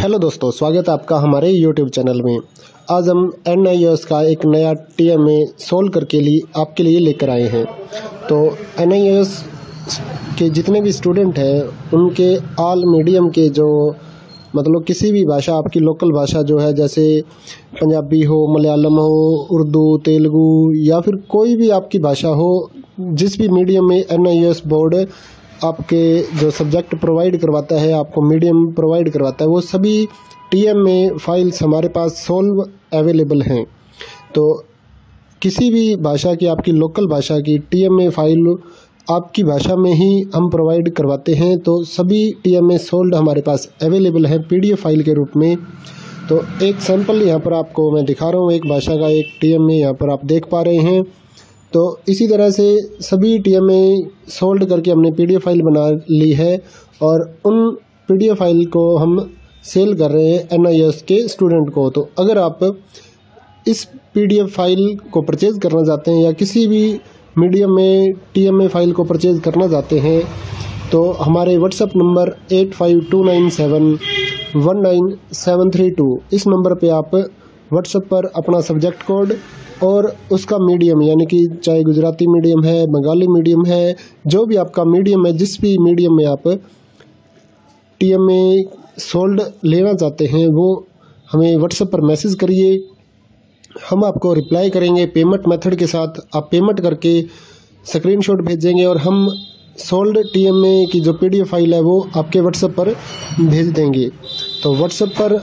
Hello दोस्तों, स्वागत है आपका हमारे यूट्यूब चैनल में। आज हम NIOS का एक नया TMA सोल्व करके आपके लिए लेकर आए हैं। तो NIOS के जितने भी स्टूडेंट हैं उनके ऑल मीडियम के जो मतलब किसी भी भाषा, आपकी लोकल भाषा जो है, जैसे पंजाबी हो, मलयालम हो, उर्दू, तेलुगु या फिर कोई भी आपकी भाषा हो, जिस भी मीडियम में NIOS बोर्ड आपके जो सब्जेक्ट प्रोवाइड करवाता है, आपको मीडियम प्रोवाइड करवाता है, वो सभी TMA फाइल्स हमारे पास सोल्व अवेलेबल हैं। तो किसी भी भाषा की, आपकी लोकल भाषा की TMA फाइल आपकी भाषा में ही हम प्रोवाइड करवाते हैं। तो सभी TMA सोल्व हमारे पास अवेलेबल है PDF फाइल के रूप में। तो एक सैंपल यहाँ पर आपको मैं दिखा रहा हूँ, एक भाषा का एक TMA यहाँ पर आप देख पा रहे हैं। तो इसी तरह से सभी TMA सोल्व करके हमने PDF फाइल बना ली है और उन PDF फाइल को हम सेल कर रहे हैं NIOS के स्टूडेंट को। तो अगर आप इस PDF फाइल को परचेज़ करना चाहते हैं या किसी भी मीडियम में TMA फाइल को परचेज़ करना चाहते हैं तो हमारे व्हाट्सएप नंबर 8529719732 इस नंबर पे आप व्हाट्सएप पर अपना सब्जेक्ट कोड और उसका मीडियम, यानी कि चाहे गुजराती मीडियम है, बंगाली मीडियम है, जो भी आपका मीडियम है, जिस भी मीडियम में आप TMA सोल्ड लेना चाहते हैं वो हमें व्हाट्सएप पर मैसेज करिए। हम आपको रिप्लाई करेंगे पेमेंट मेथड के साथ। आप पेमेंट करके स्क्रीनशॉट भेजेंगे और हम सोल्ड TMA की जो PDF फाइल है वो आपके व्हाट्सएप पर भेज देंगे। तो व्हाट्सएप पर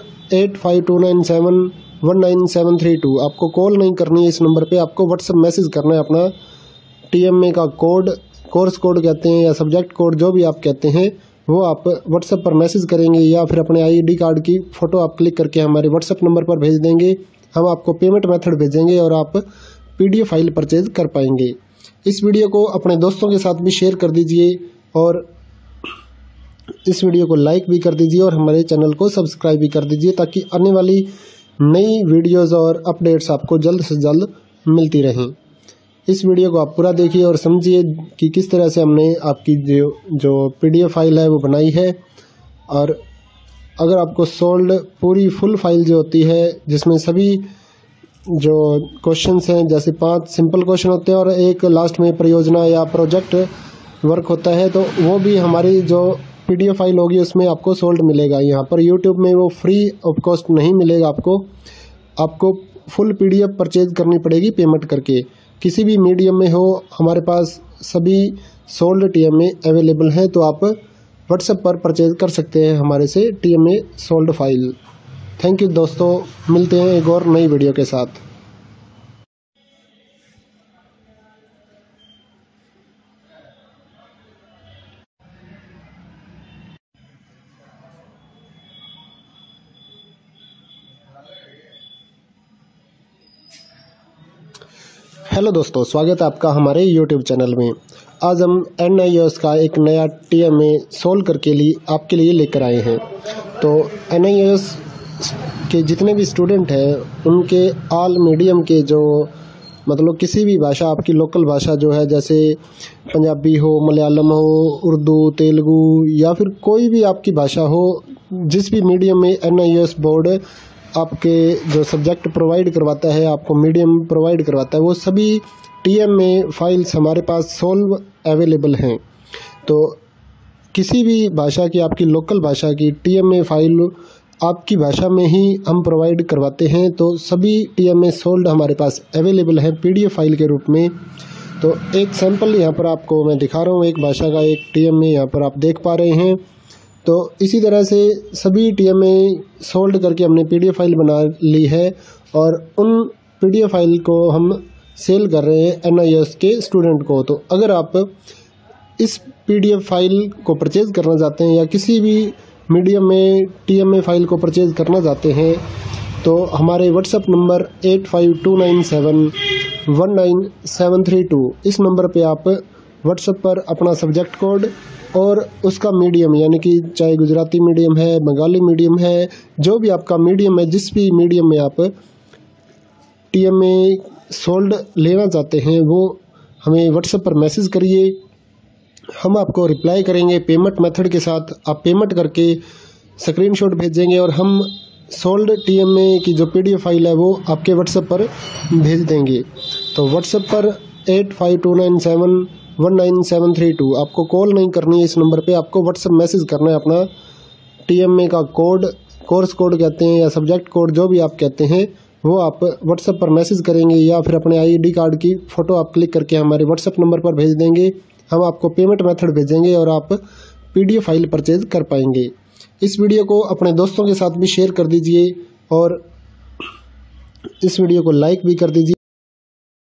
8529719732 आपको कॉल नहीं करनी है, इस नंबर पे आपको व्हाट्सएप मैसेज करना है अपना TMA का कोड, कोर्स कोड कहते हैं या सब्जेक्ट कोड, जो भी आप कहते हैं, वो आप व्हाट्सएप पर मैसेज करेंगे या फिर अपने ID कार्ड की फ़ोटो आप क्लिक करके हमारे व्हाट्सएप नंबर पर भेज देंगे। हम आपको पेमेंट मेथड भेजेंगे और आप PDF फाइल परचेज कर पाएंगे। इस वीडियो को अपने दोस्तों के साथ भी शेयर कर दीजिए और इस वीडियो को लाइक भी कर दीजिए और हमारे चैनल को सब्सक्राइब भी कर दीजिए ताकि आने वाली नई वीडियोस और अपडेट्स आपको जल्द से जल्द मिलती रहें। इस वीडियो को आप पूरा देखिए और समझिए कि किस तरह से हमने आपकी जो PDF फाइल है वो बनाई है। और अगर आपको सोल्ड पूरी फुल फाइल जो होती है, जिसमें सभी जो क्वेश्चंस हैं, जैसे 5 सिंपल क्वेश्चन होते हैं और एक लास्ट में परियोजना या प्रोजेक्ट वर्क होता है, तो वो भी हमारी जो PDF फाइल होगी उसमें आपको सोल्ड मिलेगा। यहाँ पर YouTube में वो फ्री ऑफ कॉस्ट नहीं मिलेगा आपको फुल PDF परचेज करनी पड़ेगी पेमेंट करके। किसी भी मीडियम में हो, हमारे पास सभी सोल्ड TMA अवेलेबल हैं। तो आप व्हाट्सएप पर परचेज कर सकते हैं हमारे से TMA solved file. Thank you दोस्तों, मिलते हैं एक और नई वीडियो के साथ। हेलो दोस्तों, स्वागत है आपका हमारे यूट्यूब चैनल में। आज हम NIOS का एक नया TMA सोल्व करके आपके लिए लेकर आए हैं। तो NIOS के जितने भी स्टूडेंट हैं उनके ऑल मीडियम के जो मतलब किसी भी भाषा, आपकी लोकल भाषा जो है, जैसे पंजाबी हो, मलयालम हो, उर्दू, तेलुगु या फिर कोई भी आपकी भाषा हो, जिस भी मीडियम में NIOS बोर्ड आपके जो सब्जेक्ट प्रोवाइड करवाता है, आपको मीडियम प्रोवाइड करवाता है, वो सभी TMA फाइल्स हमारे पास सोल्व अवेलेबल हैं। तो किसी भी भाषा की, आपकी लोकल भाषा की TMA फाइल आपकी भाषा में ही हम प्रोवाइड करवाते हैं। तो सभी TMA सोल्व हमारे पास अवेलेबल है PDF फाइल के रूप में। तो एक सैंपल यहाँ पर आपको मैं दिखा रहा हूँ, एक भाषा का एक TMA यहाँ पर आप देख पा रहे हैं। तो इसी तरह से सभी TMA सोल्व करके हमने PDF फाइल बना ली है और उन PDF फाइल को हम सेल कर रहे हैं NIOS के स्टूडेंट को। तो अगर आप इस PDF फाइल को परचेज़ करना चाहते हैं या किसी भी मीडियम में TMA फाइल को परचेज़ करना चाहते हैं तो हमारे व्हाट्सएप नंबर 8529719732 इस नंबर पे आप व्हाट्सएप पर अपना सब्जेक्ट कोड और उसका मीडियम, यानी कि चाहे गुजराती मीडियम है, बंगाली मीडियम है, जो भी आपका मीडियम है, जिस भी मीडियम में आप TMA सोल्ड लेना चाहते हैं वो हमें व्हाट्सएप पर मैसेज करिए। हम आपको रिप्लाई करेंगे पेमेंट मेथड के साथ। आप पेमेंट करके स्क्रीनशॉट भेजेंगे और हम सोल्ड TMA की जो PDF फाइल है वो आपके व्हाट्सएप पर भेज देंगे। तो व्हाट्सएप पर 8529719732 आपको कॉल नहीं करनी है इस नंबर पे, आपको व्हाट्सएप मैसेज करना है अपना TMA का कोड, कोर्स कोड कहते हैं या सब्जेक्ट कोड जो भी आप कहते हैं, वो आप व्हाट्सएप पर मैसेज करेंगे या फिर अपने ID कार्ड की फ़ोटो आप क्लिक करके हमारे व्हाट्सएप नंबर पर भेज देंगे। हम आपको पेमेंट मेथड भेजेंगे और आप PDF फाइल परचेज कर पाएंगे। इस वीडियो को अपने दोस्तों के साथ भी शेयर कर दीजिए और इस वीडियो को लाइक भी कर दीजिए।